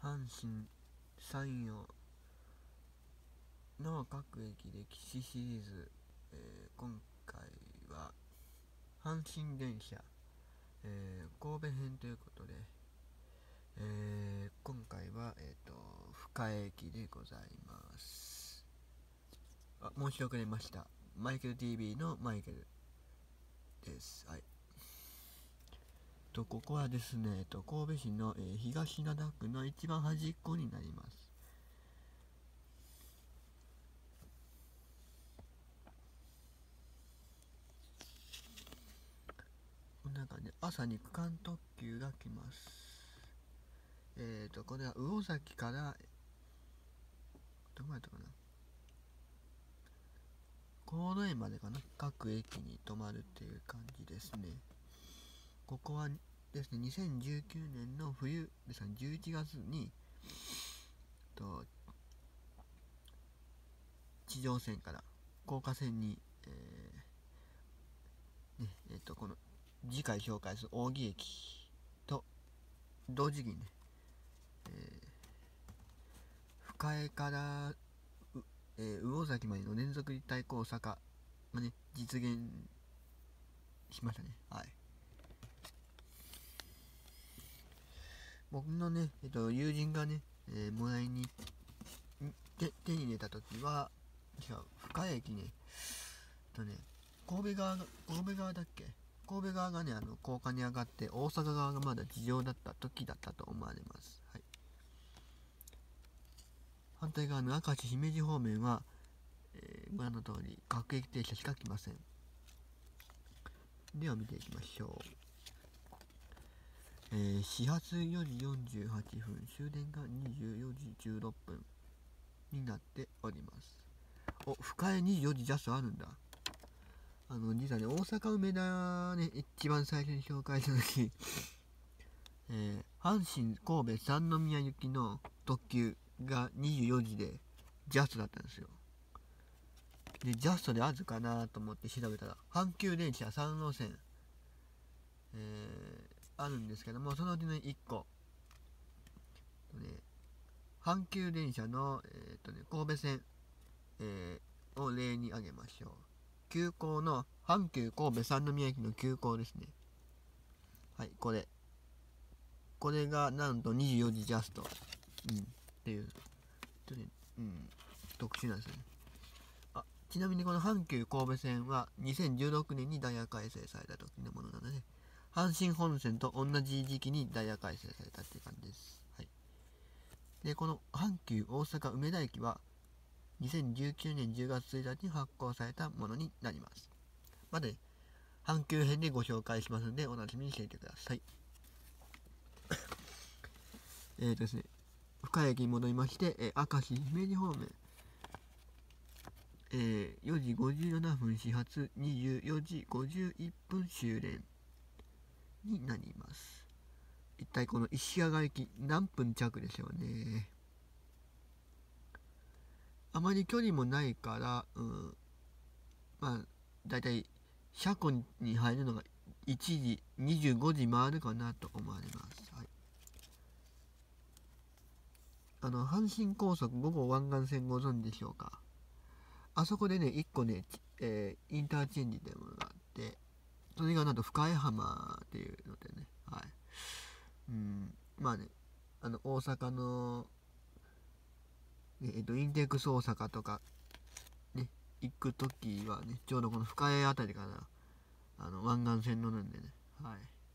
阪神山陽の各駅歴史シリーズ、今回は阪神電車、神戸編ということで、今回は、深谷駅でございます。申し遅れました。マイケル TV のマイケルです。はい。ここはですね、神戸市の、東灘区の一番端っこになります。こんな感じで朝に区間特急が来ます。これは魚崎からどこやったかな、河江までかな、各駅に止まるっていう感じですね。ここはですね、2019年の冬ですね、11月に地上線から高架線に、この次回紹介する扇駅と同時期にね、深江から魚崎までの連続立体交差がね、実現しましたね。はい。僕のね、友人がね、もらいに手に入れたときは、深谷駅ね、神戸側だっけ、神戸側がね、高架に上がって大阪側がまだ地上だった時だったと思われます。はい。反対側の明石姫路方面は、ご覧の通り各駅停車しか来ません。では見ていきましょう。始発4時48分、終電が24時16分になっております。深谷24時ジャストあるんだ。実はね、大阪梅田ね、一番最初に紹介した時阪神神戸三宮行きの特急が24時でジャストだったんですよ。で、ジャストであるかなと思って調べたら、阪急電車3路線、あるんですけども、そのうちの1個、阪急電車の、神戸線、を例に挙げましょう。急行の阪急神戸三宮駅の急行ですね。はい、これがなんと24時ジャスト、っていう、特殊なんですよね。ちなみにこの阪急神戸線は2016年にダイヤ改正された時のものなので、阪神本線と同じ時期にダイヤ改正されたっていう感じです。はい。で、この阪急大阪梅田駅は2019年10月1日に発行されたものになります。まで、阪急編でご紹介しますのでお楽しみにしていてください。ですね、深谷駅に戻りまして、明石姫路方面、4時57分始発、24時51分終電になります。一体この石上が駅何分着でしょうね。あまり距離もないから、だいたい車庫に入るのが1時25時回るかなと思われます。はい。阪神高速5号湾岸線ご存知でしょうか。あそこでね、1個ね、インターチェンジというものがあって、それがなんと深江浜っていうのでね、はい。大阪の、インテックス大阪とか、ね、行くときはね、ちょうどこの深江あたりから、湾岸線乗るんでね、はい。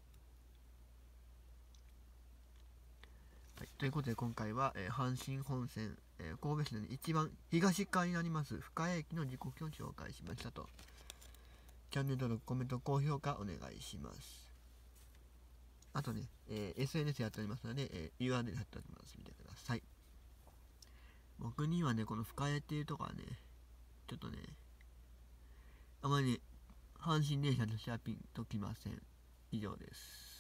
はい、ということで今回は、阪神本線、神戸市の一番東側になります深谷駅の時刻を紹介しましたと。チャンネル登録、コメント、高評価お願いします。あとね、SNS やっておりますので、URL 貼っております。見てください。僕にはね、この深谷っていうとこはね、ちょっとね、あまり、阪神電車としてはピンときません。以上です。